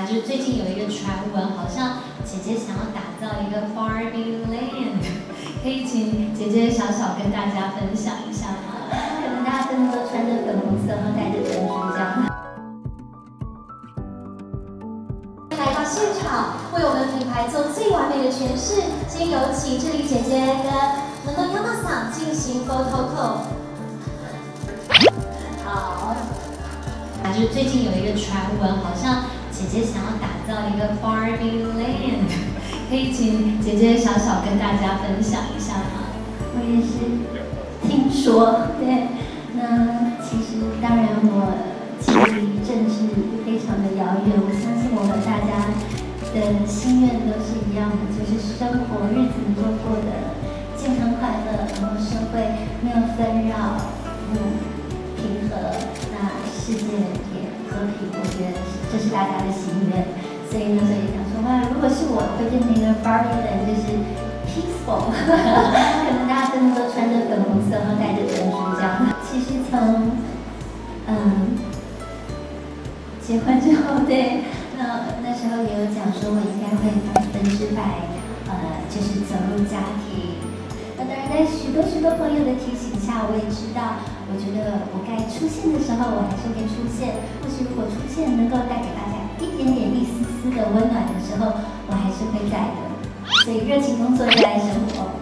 就是最近有一个传闻，好像姐姐想要打造一个 Barbie Land， 可以请姐姐小小跟大家分享一下吗？ 可能大家更多穿着粉红色，然后戴着珍珠这样。 来到现场，为我们品牌做最完美的诠释。先有请志玲姐姐跟伦敦 Yamasa 进行 photo call。好。 就是最近有一个传闻，好像姐姐想要打造一个 Barbie Land， 可以请姐姐小小跟大家分享一下吗？ 我也是听说，对。那其实当然我距离政治非常的遥远，我相信我们大家的心愿都是一样的，就是生活日子能够过得健康快乐，然后社会没有纷扰，平和，那世界也和平，我觉得这是大家的心愿。所以那时候也想说，哇，如果是我会变成一个 Barbie Land， 就是 peaceful， 可能大家更多穿着粉红色，然后戴着珍珠这样。其实从结婚之后，对，那时候也有讲说，我应该会100%就是走入家庭。那当然，在许多朋友的提醒下，我也知道，我觉得我该出现的时候，我还是会出现。或许如果出现能够带给大家一点点、一丝丝的温暖的时候，我还是会在的。所以热情工作，热爱生活。